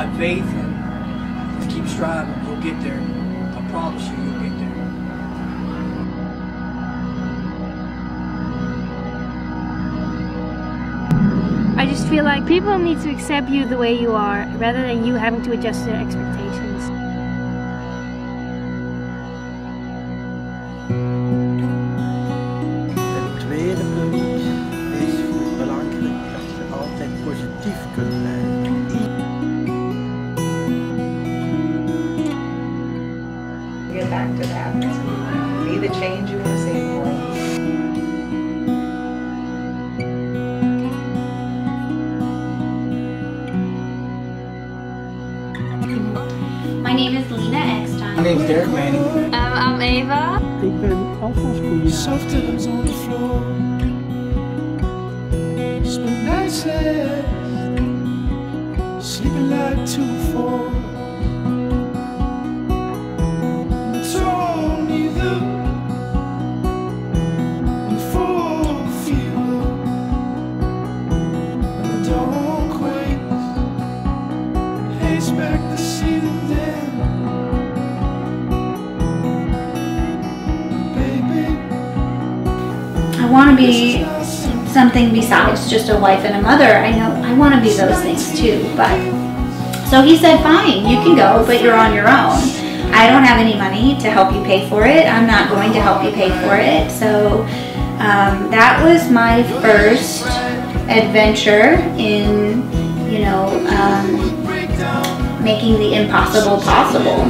have faith and just keep striving. You'll get there. I promise you, you'll get there. I just feel like people need to accept you the way you are, rather than you having to adjust their expectations. Het tweede punt is belangrijk dat je altijd positief kunt blijven. Get back to that. Be the change you want to see in the world. My name is Lena Eckstein. My name's Derek Manning. I'm Ava. Ik ben Alfons Koeien. Soft atoms on the floor. Spent nights left, sleeping like 2-4. Told me the full feel, and don't quit. Expect to see them then, baby. I want to be something besides just a wife and a mother. I know I want to be those things too, but so he said, fine, you can go, but you're on your own. I don't have any money to help you pay for it. I'm not going to help you pay for it. So that was my first adventure in, making the impossible possible.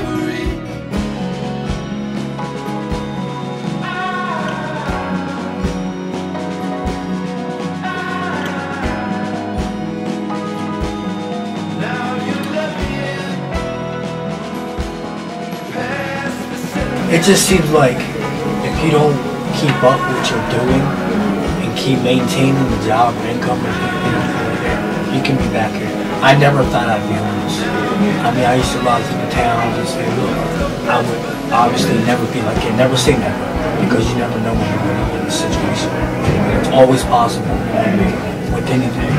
It just seems like if you don't keep up what you're doing and keep maintaining the job and income, you can be back here. I never thought I'd be homeless. I mean, I used to ride through the towns and say, look, I would obviously never be like it. Never say never, because you never know when you're going to be in a situation. It's always possible with anything.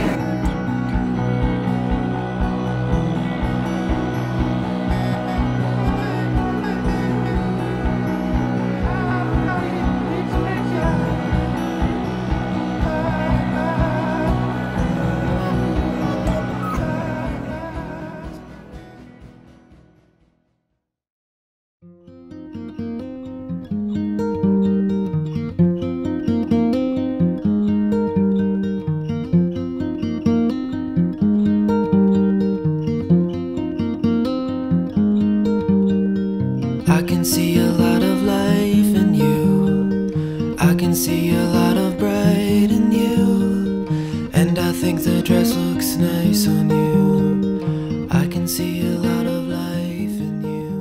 I can see a lot of life in you. I can see a lot of bright in you. And I think the dress looks nice on you. I can see a lot of life in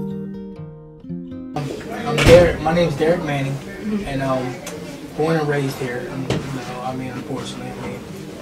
you. My name's Derek Manning, and born and raised here. Unfortunately,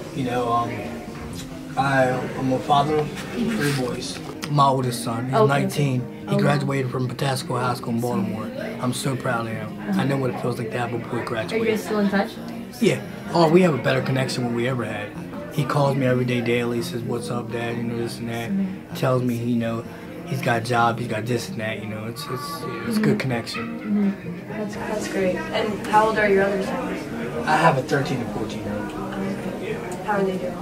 I'm a father of 3 boys. My oldest son, he's 19. He graduated from Pataskala High School in Baltimore. I'm so proud of him. I know what it feels like to have a boy graduate. Are you guys still in touch? Yeah. Oh, we have a better connection than we ever had. He calls me every day daily, says, what's up, Dad, this and that. Tells me, he's got a job, he's got this and that, it's good connection. That's great. And how old are your other sons? I have a 13 and 14-year-old. How are they doing?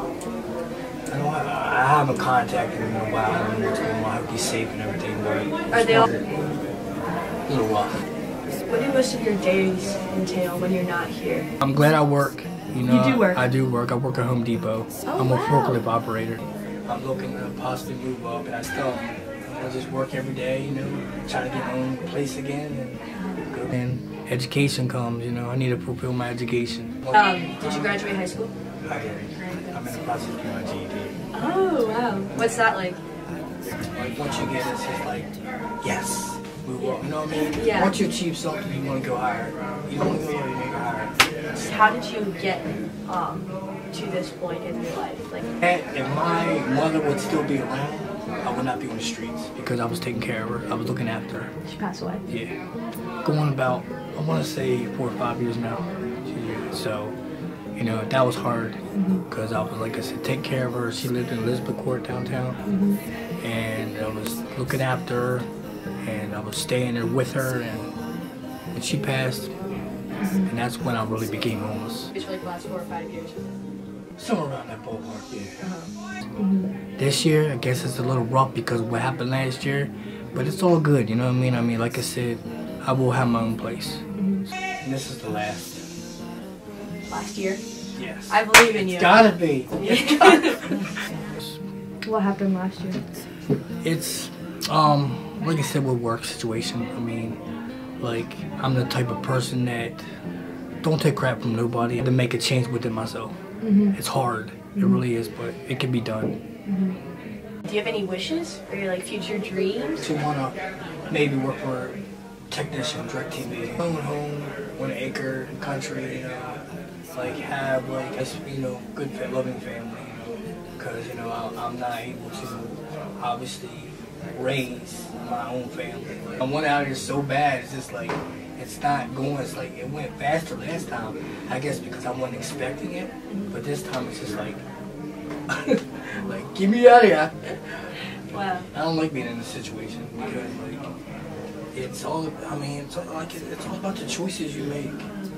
I haven't contacted him in a while. I don't know what's going on. I hope he's safe and everything, but Are they all? a little rough. What do most of your days entail when you're not here? I'm glad I work. You do work? I do work. I work at Home Depot. Oh, I'm a wow. forklift operator. I'm looking to possibly move up, and I just work every day, try to get my own place again. And education comes, I need to fulfill my education. Did you graduate high school? I did. I'm in the process of getting my GED. Oh, wow. What's that like? Like, once you get it, it's just like, yes, move up. You know what I mean? Yeah. Once you achieve something, you want to go higher. You don't want to go lower, you want to go higher. How did you get to this point in your life? If my mother would still be around, I would not be on the streets because I was taking care of her. I was looking after her. She passed away? Yeah. Going about, I want to say 4 or 5 years now. So, You know, that was hard because I was, like I said, take care of her. She lived in Elizabeth Court downtown, and I was looking after her, and I was staying there with her, and she passed, and that's when I really became homeless. It's like the last 4 or 5 years. Somewhere around that ballpark, yeah. This year, I guess it's a little rough because of what happened last year, but it's all good, you know what I mean? I mean, like I said, I will have my own place. And this is the last. Last year? Yes. I believe in you. It's gotta be. It's gotta be. What happened last year? It's, like I said, with work situation. I mean, like, I'm the type of person that don't take crap from nobody. I have to make a change within myself. It's hard. It really is, but it can be done. Do you have any wishes for your like future dreams? To wanna maybe work for a technician, DirecTV. Own home, 1 acre, country, you know, like have like a, you know, good, loving family, you know, because you know I'm not able to obviously raise my own family. I want out here so bad. It's just like it's not going. It's like it went faster last time. I guess because I wasn't expecting it, but this time it's just like, like get me out of here. Wow. I don't like being in this situation because like it's all. I mean, it's all, like it's all about the choices you make.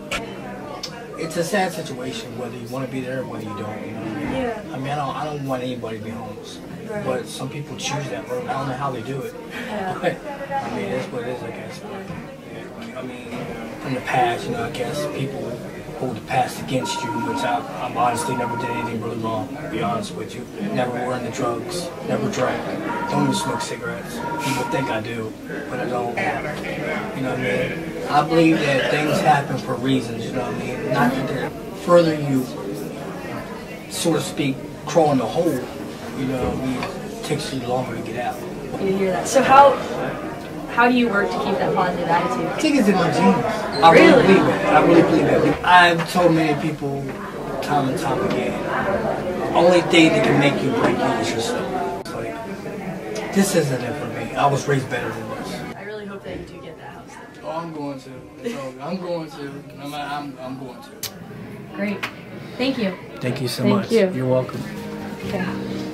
It's a sad situation whether you want to be there or whether you don't. You know what I mean? Yeah. I mean, I don't want anybody to be homeless. Right. But some people choose that road. I don't know how they do it. Yeah. But I mean, that's what it is, I guess. I mean, from the past, you know, I guess people hold the past against you, which I honestly never did anything really wrong, to be honest with you. Never were into drugs, never drank, don't even smoke cigarettes. People think I do, but I don't. You know what I mean? I believe that things happen for reasons, you know what I mean? Not that the further you, so to speak, crawl in the hole, you know what I mean, it takes you longer to get out. You hear that? So how do you work to keep that positive attitude? I think it's in my genes. I really believe it. I really believe it. I've told many people time and time again, the only thing that can make you break you is yourself. It's like, this isn't it for me. I was raised better than this. I really hope that you do get that house. Oh, I'm going to. It's all, I'm going to. I'm going to. Great. Thank you. Thank you so Thank much. you. You're welcome. Okay.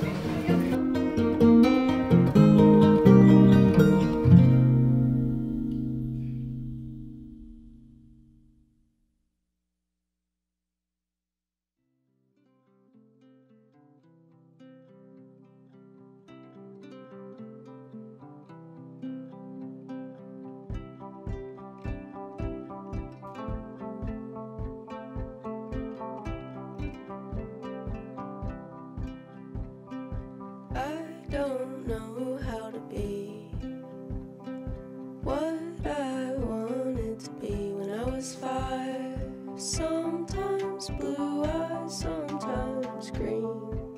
I don't know how to be what I wanted to be when I was 5. Sometimes blue eyes, sometimes green.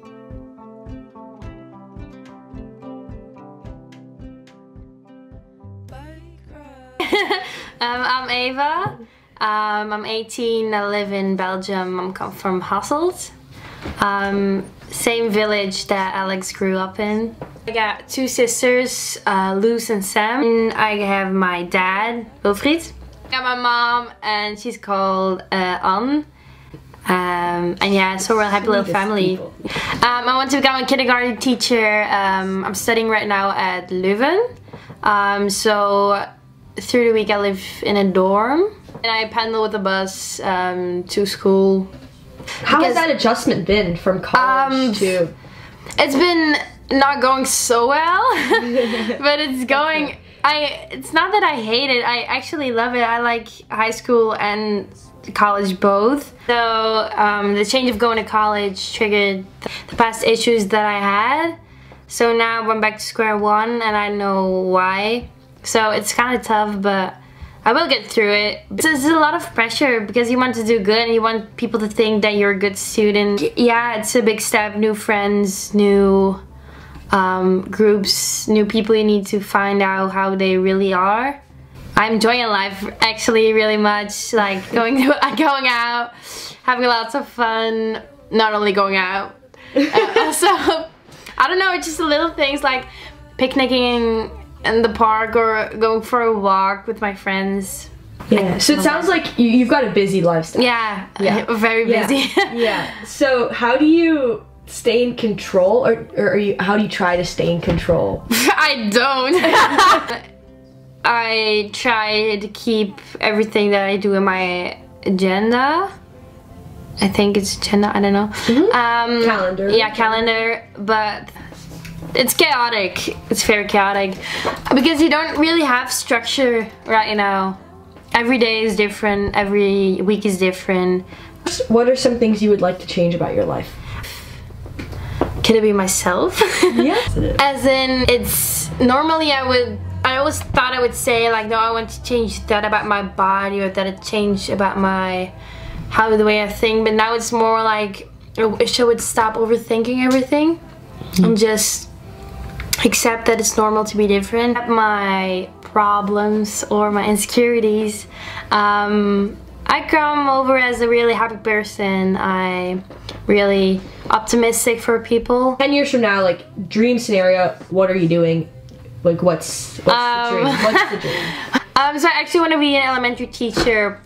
I'm Ava. I'm 18. I live in Belgium. I'm come from Hasselt. Same village that Alex grew up in. I got 2 sisters, Luz and Sam. And I have my dad, Wilfried. I got my mom, and she's called Anne. And yeah, so we're a happy little family. I want to become a kindergarten teacher. I'm studying right now at Leuven. So through the week I live in a dorm. And I pendle with the bus to school. How has that adjustment been from college to? It's been not going so well, but it's going. It's not that I hate it. I actually love it. I like high school and college both. So the change of going to college triggered the past issues that I had. So now I'm back to square one, and I know why. So it's kind of tough, but I will get through it. There's a lot of pressure because you want to do good and you want people to think that you're a good student. Yeah, it's a big step. New friends, new groups, new people you need to find out how they really are. I'm enjoying life actually really much. Like going out, having lots of fun. Not only going out, also I don't know. It's just little things like picnicking in the park or going for a walk with my friends. Yeah. So it sounds like you've got a busy lifestyle. Yeah. Very busy. Yeah. So how do you stay in control, or how do you try to stay in control? I don't. I try to keep everything that I do in my agenda. I think it's agenda, I don't know. Calendar. Yeah, calendar, but it's chaotic. It's very chaotic because you don't really have structure right now. Every day is different, every week is different. What are some things you would like to change about your life? Can it be myself? Yes, it is. As in, it's normally I always thought I would say like, no, I want to change that about my body, or that it change about the way I think, but now it's more like I wish I would stop overthinking everything and just accept that it's normal to be different. My problems or my insecurities, I come over as a really happy person. I'm really optimistic for people. 10 years from now, like, dream scenario, what are you doing? Like, what's the dream? What's the dream? So I actually want to be an elementary teacher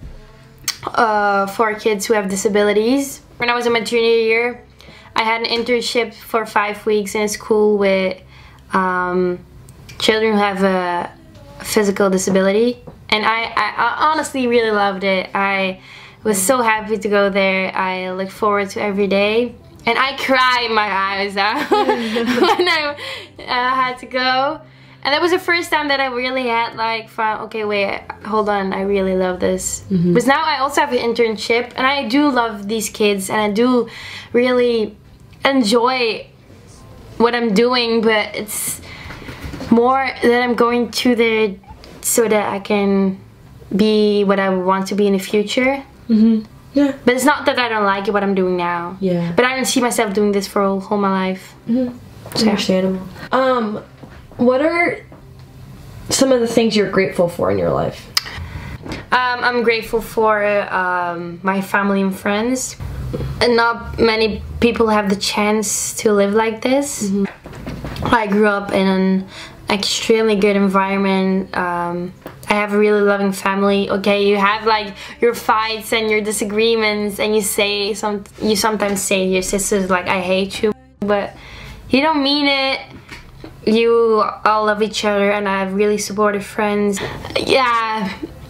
for kids who have disabilities. When I was in my junior year, I had an internship for 5 weeks in a school with children who have a physical disability, and I honestly really loved it. I was so happy to go there. I look forward to every day, and I cried my eyes out when I had to go. And that was the first time that I really had like found, okay, wait, hold on, I really love this. Because now I also have an internship, and I do love these kids, and I do really enjoy what I'm doing, but it's more that I'm going to there so that I can be what I want to be in the future. Yeah. But it's not that I don't like it, what I'm doing now. Yeah. But I don't see myself doing this for all my life. So, understandable. What are some of the things you're grateful for in your life? I'm grateful for my family and friends. And not many people have the chance to live like this. I grew up in an extremely good environment. I have a really loving family. Okay, you have like your fights and your disagreements, and you sometimes say to your sisters like, I hate you, but you don't mean it. You all love each other, and I have really supportive friends. Yeah,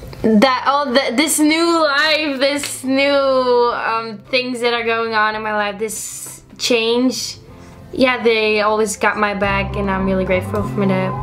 this new life, this new things that are going on in my life, this change, yeah, they always got my back, and I'm really grateful for that.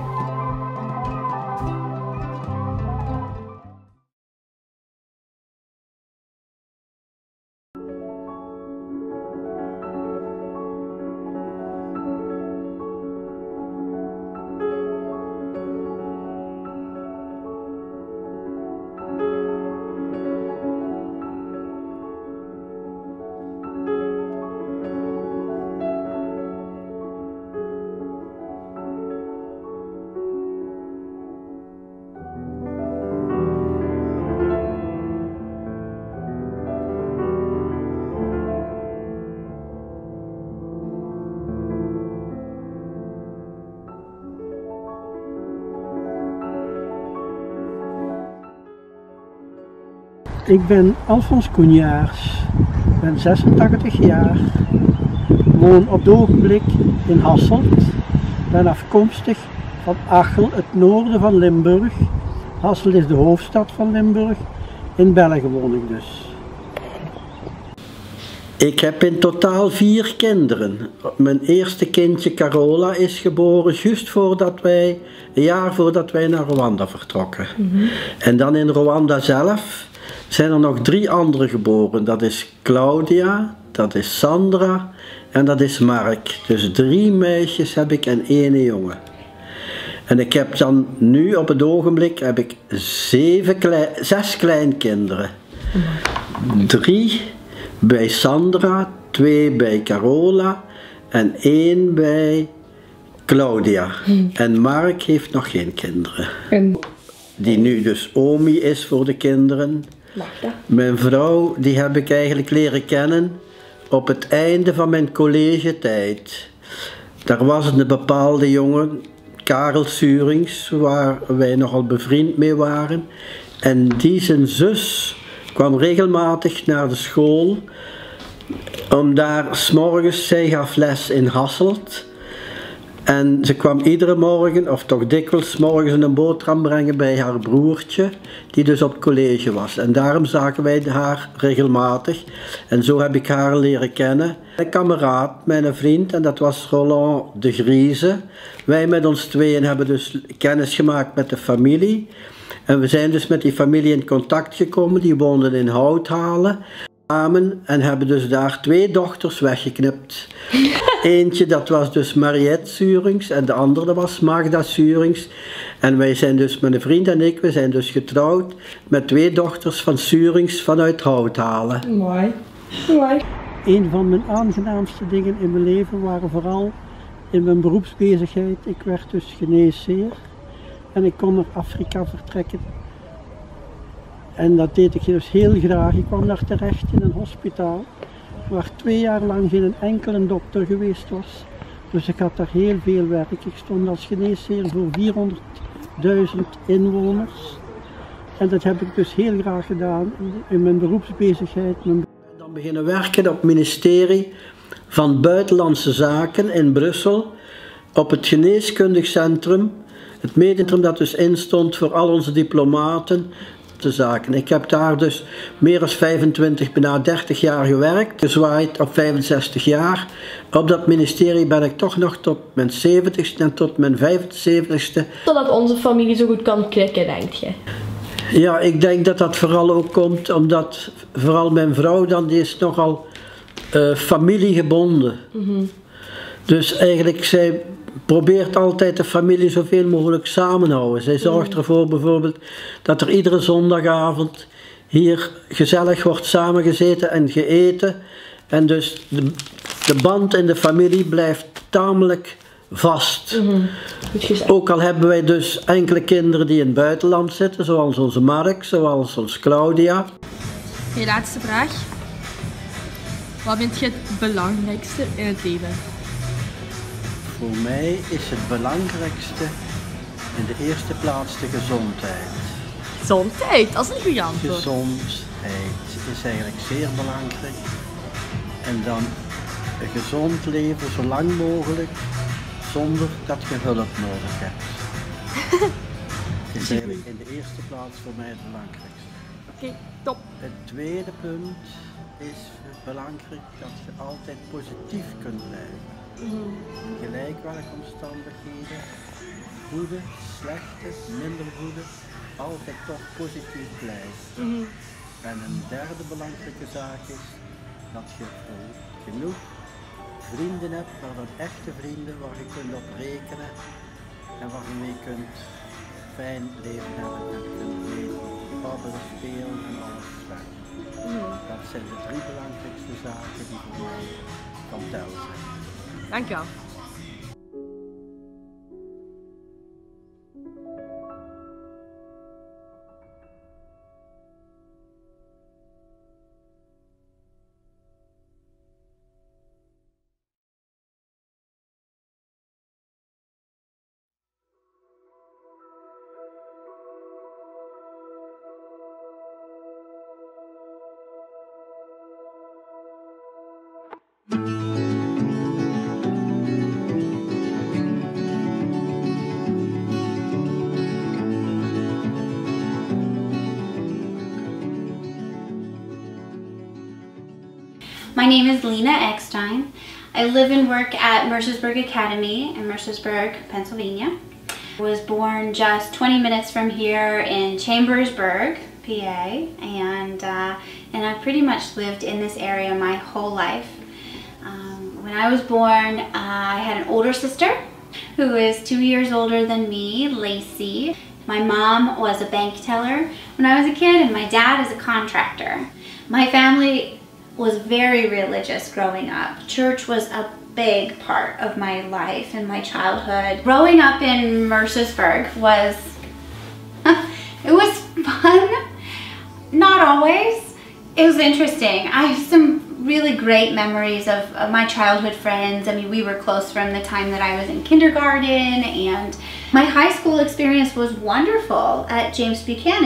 Ik ben Alfons Koenjaars, ben 86 jaar, woon op het ogenblik in Hasselt, ben afkomstig van Achel, het noorden van Limburg. Hasselt is de hoofdstad van Limburg, in België woon ik dus. Ik heb in totaal 4 kinderen. Mijn eerste kindje Carola is geboren juist een jaar voordat wij naar Rwanda vertrokken. En dan in Rwanda zelf zijn er nog 3 anderen geboren. Dat is Claudia, dat is Sandra en dat is Mark. Dus 3 meisjes heb ik en 1 jongen. En ik heb dan nu op het ogenblik heb ik 6 kleinkinderen. 3 bij Sandra, 2 bij Carola en 1 bij Claudia. En Mark heeft nog geen kinderen. Die nu dus Omi is voor de kinderen. Mijn vrouw, die heb ik eigenlijk leren kennen op het einde van mijn collegetijd. Daar was een bepaalde jongen, Karel Surings, waar wij nogal bevriend mee waren. En die zijn zus kwam regelmatig naar de school, om daar 's morgens, zij gaf les in Hasselt. En ze kwam iedere morgen, of toch dikwijls morgens, een boterham brengen bij haar broertje, die dus op college was. En daarom zagen wij haar regelmatig. En zo heb ik haar leren kennen. Een kameraad, mijn vriend, en dat was Roland de Grieze. Wij met ons tweeën hebben dus kennis gemaakt met de familie. En we zijn dus met die familie in contact gekomen, die woonden in Houthalen. En hebben dus daar 2 dochters weggeknipt. Eentje, dat was dus Mariette Surings, en de andere dat was Magda Surings. En wij zijn dus, mijn vriend en ik, we zijn dus getrouwd met 2 dochters van Surings vanuit Houthalen. Mooi. Mooi. Een van mijn aangenaamste dingen in mijn leven waren vooral in mijn beroepsbezigheid. Ik werd dus geneesheer en ik kon naar Afrika vertrekken. En dat deed ik dus heel graag. Ik kwam daar terecht in een hospitaal waar 2 jaar lang geen enkele dokter geweest was. Dus ik had daar heel veel werk. Ik stond als geneesheer voor 400.000 inwoners. En dat heb ik dus heel graag gedaan in mijn beroepsbezigheid. Dan beginnen werken op het ministerie van Buitenlandse Zaken in Brussel, op het geneeskundig centrum. Het medium dat dus instond voor al onze diplomaten. Zaken. Ik heb daar dus meer dan 25, bijna 30 jaar gewerkt, gezwaaid op 65 jaar. Op dat ministerie ben ik toch nog tot mijn 70ste en tot mijn 75ste. Zodat onze familie zo goed kan klikken, denk je? Ja, ik denk dat dat vooral ook komt omdat vooral mijn vrouw dan, die is nogal familiegebonden. Dus eigenlijk, zij probeert altijd de familie zoveel mogelijk samenhouden. Zij zorgt ervoor bijvoorbeeld dat er iedere zondagavond hier gezellig wordt samengezeten en geëten. En dus de band in de familie blijft tamelijk vast. Ook al hebben wij dus enkele kinderen die in het buitenland zitten, zoals onze Mark, zoals onze Claudia. Hey, laatste vraag. Wat vind je het belangrijkste in het leven? Voor mij is het belangrijkste in de eerste plaats de gezondheid. Gezondheid, dat is een goede antwoord. Gezondheid is eigenlijk zeer belangrijk. En dan een gezond leven zo lang mogelijk, zonder dat je hulp nodig hebt. Dat is eigenlijk in de eerste plaats voor mij het belangrijkste. Oké, top. Het tweede punt is belangrijk dat je altijd positief kunt blijven. Gelijk welke omstandigheden, goede, slechte, minder goede, altijd toch positief blijven. En een derde belangrijke zaak is dat je genoeg vrienden hebt, maar dan echte vrienden waar je kunt op rekenen en waar je mee kunt fijn leven hebben en kunt mee babbelen, spelen en alles zeggen. Dat zijn de 3 belangrijkste zaken die voor mij van tel zijn. Dank je wel. My name is Lena Eckstein. I live and work at Mercersburg Academy in Mercersburg, Pennsylvania. I was born just 20 minutes from here in Chambersburg, PA, and I've pretty much lived in this area my whole life. When I was born, I had an older sister who is 2 years older than me, Lacey. My mom was a bank teller when I was a kid, and my dad is a contractor. My family was very religious growing up. Church was a big part of my life and my childhood. Growing up in Mercersburg was, it was fun. Not always. It was interesting. I have some really great memories of my childhood friends. I mean, we were close from the time that I was in kindergarten, and my high school experience was wonderful at James Buchanan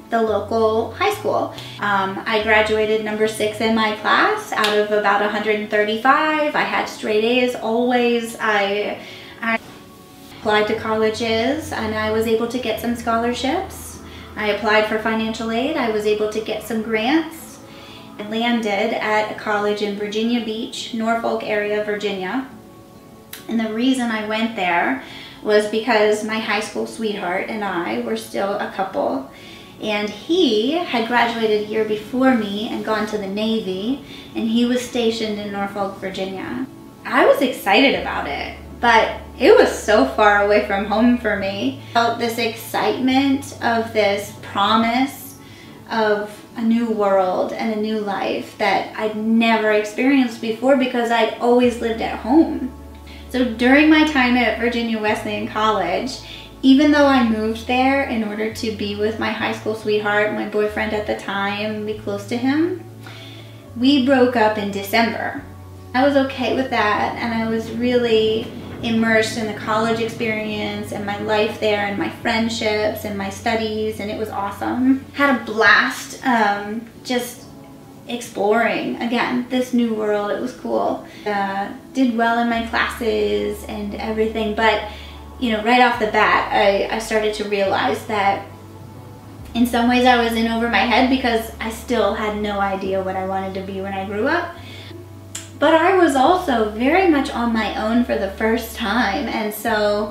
the local high school. I graduated number 6 in my class out of about 135. I had straight A's always. I applied to colleges and I was able to get some scholarships. I applied for financial aid. I was able to get some grants. I landed at a college in Virginia Beach, Norfolk area, Virginia. And the reason I went there was because my high school sweetheart and I were still a couple. And he had graduated a year before me and gone to the Navy, and he was stationed in Norfolk, Virginia. I was excited about it, but it was so far away from home for me. I felt this excitement of this promise of a new world and a new life that I'd never experienced before because I'd always lived at home. So during my time at Virginia Wesleyan College, even though I moved there in order to be with my high school sweetheart, my boyfriend at the time, be close to him, we broke up in December. I was okay with that, and I was really immersed in the college experience and my life there and my friendships and my studies, and it was awesome. Had a blast just exploring, again, this new world. It was cool. Did well in my classes and everything, but you know, right off the bat, I started to realize that in some ways I was in over my head because I still had no idea what I wanted to be when I grew up. But I was also very much on my own for the first time, and so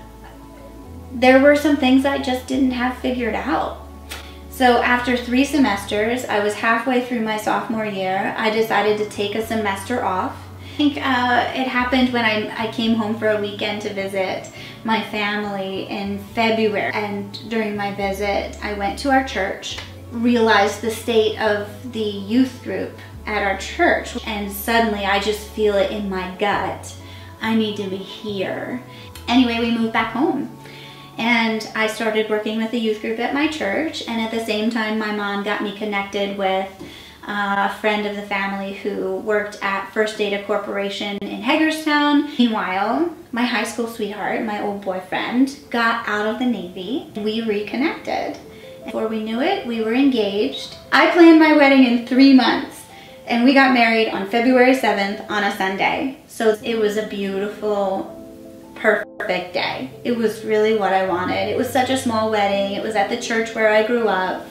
there were some things I just didn't have figured out. So after 3 semesters, I was halfway through my sophomore year, I decided to take a semester off. I think it happened when I came home for a weekend to visit my family in February, and during my visit I went to our church, realized the state of the youth group at our church, and suddenly I just feel it in my gut. I need to be here. Anyway, we moved back home and I started working with the youth group at my church, and at the same time my mom got me connected with a friend of the family who worked at First Data Corporation in Hagerstown. Meanwhile, my high school sweetheart, my old boyfriend, got out of the Navy. We reconnected. Before we knew it, we were engaged. I planned my wedding in 3 months, and we got married on February 7th on a Sunday. So it was a beautiful, perfect day. It was really what I wanted. It was such a small wedding. It was at the church where I grew up.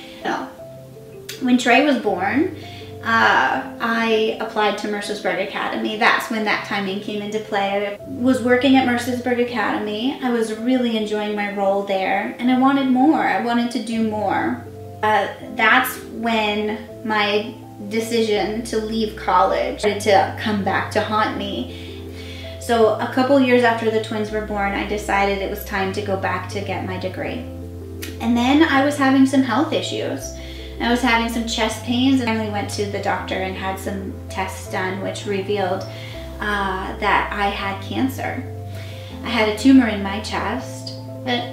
When Trey was born, I applied to Mercersburg Academy. That's when that timing came into play. I was working at Mercersburg Academy. I was really enjoying my role there, and I wanted more. I wanted to do more. That's when my decision to leave college started to come back to haunt me. So a couple years after the twins were born, I decided it was time to go back to get my degree. And then I was having some health issues. I was having some chest pains, and I finally went to the doctor and had some tests done which revealed that I had cancer. I had a tumor in my chest. But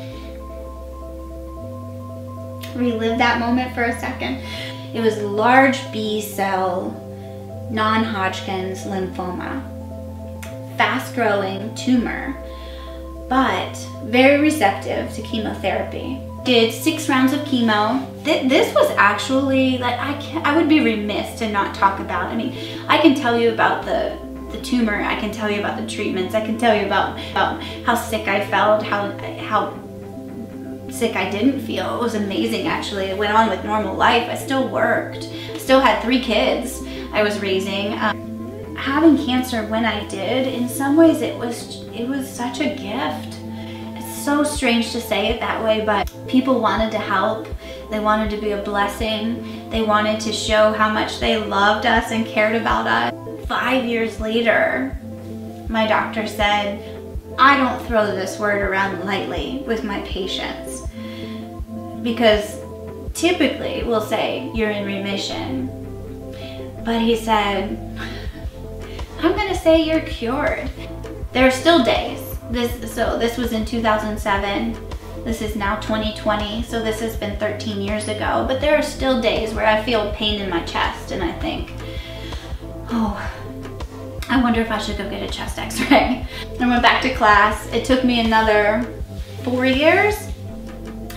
relive that moment for a second. It was large B-cell non-Hodgkin's lymphoma. Fast-growing tumor, but very receptive to chemotherapy. Did 6 rounds of chemo. This was actually, like, I would be remiss to not talk about. I mean, I can tell you about the tumor, I can tell you about the treatments, I can tell you about how sick I felt, how sick I didn't feel. It was amazing, actually. I went on with normal life. I still worked. I still had 3 kids I was raising. Having cancer when I did, in some ways it was such a gift. It's so strange to say it that way, but people wanted to help. They wanted to be a blessing. They wanted to show how much they loved us and cared about us. 5 years later, my doctor said, I don't throw this word around lightly with my patients, because typically we'll say you're in remission. But he said, I'm gonna say you're cured. There are still days. This was in 2007. This is now 2020, so this has been 13 years ago. But there are still days where I feel pain in my chest and I think, oh, I wonder if I should go get a chest x-ray. I went back to class. It took me another 4 years.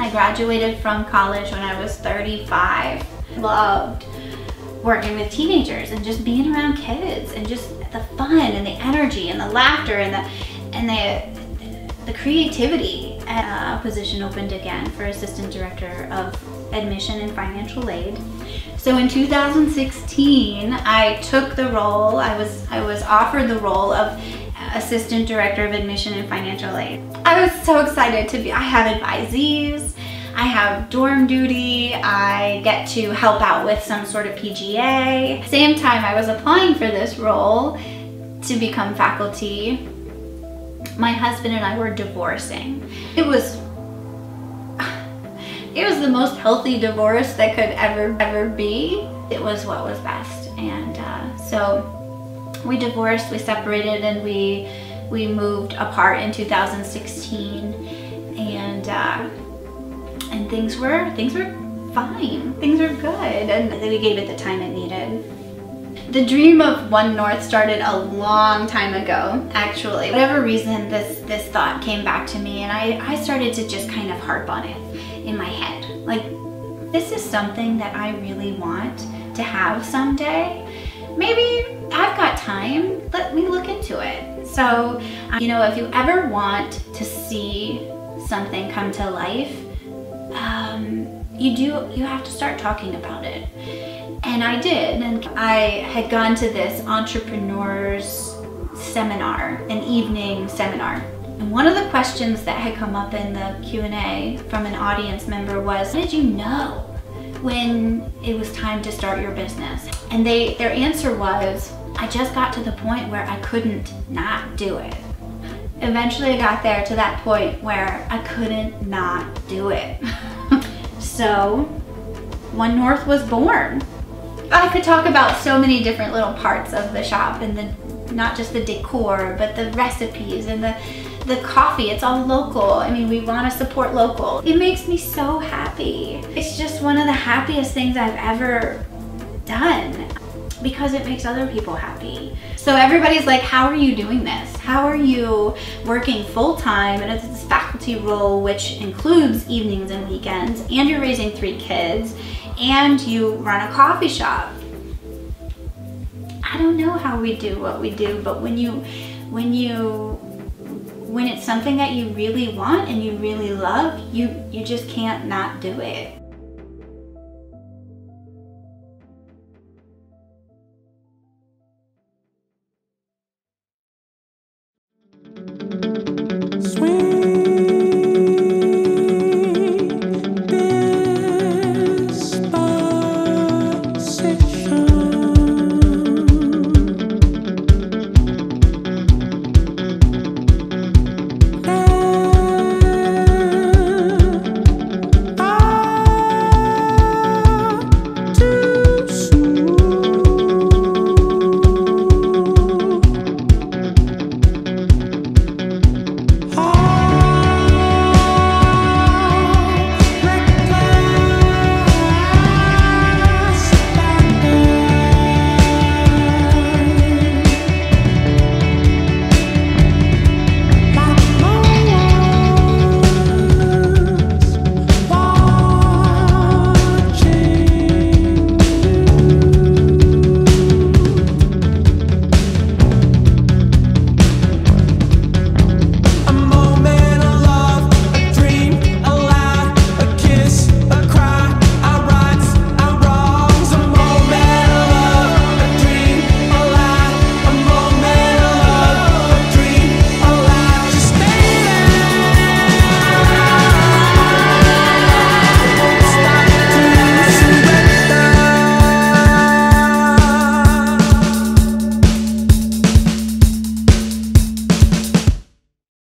I graduated from college when I was 35. Loved working with teenagers and just being around kids and just the fun and the energy and the laughter and the creativity. A position opened again for Assistant Director of Admission and Financial Aid. So in 2016, I took the role, I was offered the role of Assistant Director of Admission and Financial Aid. I was so excited to be, I have advisees, I have dorm duty, I get to help out with some sort of PGA. Same time I was applying for this role to become faculty, my husband and I were divorcing. It was the most healthy divorce that could ever be. It was what was best. And so we divorced, we separated, and we moved apart in 2016. And things were fine. Things were good, and we gave it the time it needed. The dream of One North started a long time ago, actually. For whatever reason, this thought came back to me, and I started to just kind of harp on it in my head. Like, this is something that I really want to have someday. Maybe I've got time, let me look into it. So, you know, if you ever want to see something come to life, you have to start talking about it. And I did, and I had gone to this entrepreneurs seminar, an evening seminar. And one of the questions that had come up in the Q&A from an audience member was, how did you know when it was time to start your business? And their answer was, I just got to the point where I couldn't not do it. Eventually I got there to that point where I couldn't not do it. So One North was born. I could talk about so many different little parts of the shop, and not just the decor, but the recipes and the coffee. It's all local. I mean, we want to support local. It makes me so happy. It's just one of the happiest things I've ever done, because it makes other people happy. So everybody's like, how are you doing this? How are you working full-time in a faculty role, which includes evenings and weekends, and you're raising 3 kids, and you run a coffee shop? I don't know how we do what we do, but when it's something that you really want and you really love, you just can't not do it.